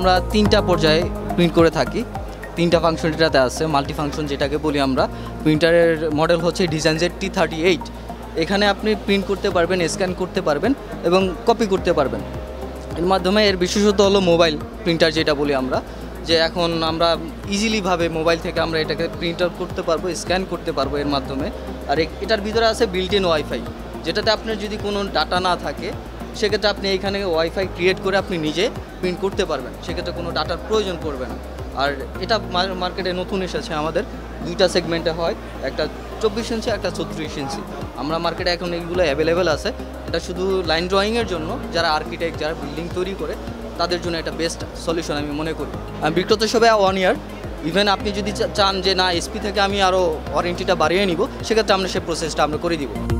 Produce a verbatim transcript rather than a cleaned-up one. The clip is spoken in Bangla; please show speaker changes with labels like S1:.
S1: আমরা তিনটা পর্যায়ে প্রিন্ট করে থাকি, তিনটা ফাংশন এটাতে আছে, মাল্টি ফাংশন যেটাকে বলি আমরা। প্রিন্টারের মডেল হচ্ছে design Z T thirty eight. এখানে আপনি প্রিন্ট করতে পারবেন, স্ক্যান করতে পারবেন এবং কপি করতে পারবেন। এর মাধ্যমে এর বিশেষত হলো মোবাইল প্রিন্টার যেটা বলি আমরা, যে এখন আমরা ইজিলিভাবে মোবাইল থেকে আমরা এটাকে প্রিন্ট আউট করতে পারবো, স্ক্যান করতে পারবো এর মাধ্যমে। আর এটার ভিতরে আছে বিল্ট ইন ওয়াইফাই, যেটাতে আপনার যদি কোনো ডাটা না থাকে সেক্ষেত্রে আপনি এইখানে ওয়াইফাই ক্রিয়েট করে আপনি নিজে প্রিন্ট করতে পারবেন, সেক্ষেত্রে কোনো ডাটার প্রয়োজন পড়বে না। আর এটা মার্কেটে নতুন এসেছে আমাদের, দুইটা সেগমেন্টে হয়, একটা চব্বিশ ইঞ্চি একটা ছত্রিশ ইঞ্চি। আমরা মার্কেটে এখন এইগুলো অ্যাভেলেবেল আছে। এটা শুধু লাইন ড্রয়িংয়ের জন্য, যারা আর্কিটেক্ট, যারা বিল্ডিং তৈরি করে তাদের জন্য এটা বেস্ট সলিউশন আমি মনে করি। আমি বিক্রত হিসেবে ওয়ান ইয়ার, ইভেন আপনি যদি চান যে না এসপি থেকে আমি আরও ওয়ারেন্টিটা বাড়িয়ে নিব, সেক্ষেত্রে আমরা সেই প্রসেসটা আমরা করে দিব।